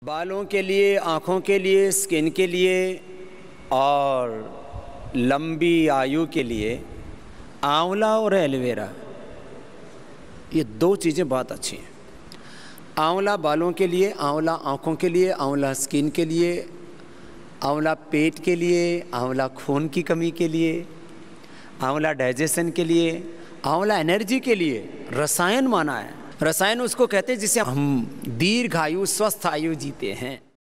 बालों के लिए, आँखों के लिए, स्किन के लिए और लंबी आयु के लिए आंवला और एलोवेरा, ये दो चीज़ें बहुत अच्छी हैं। आंवला बालों के लिए, आंवला आँखों के लिए, आंवला स्किन के लिए, आंवला पेट के लिए, आंवला खून की कमी के लिए, आंवला डाइजेशन के लिए, आंवला एनर्जी के लिए रसायन माना है। रसायन उसको कहते हैं जिससे हम दीर्घ आयु, स्वस्थ आयु जीते हैं।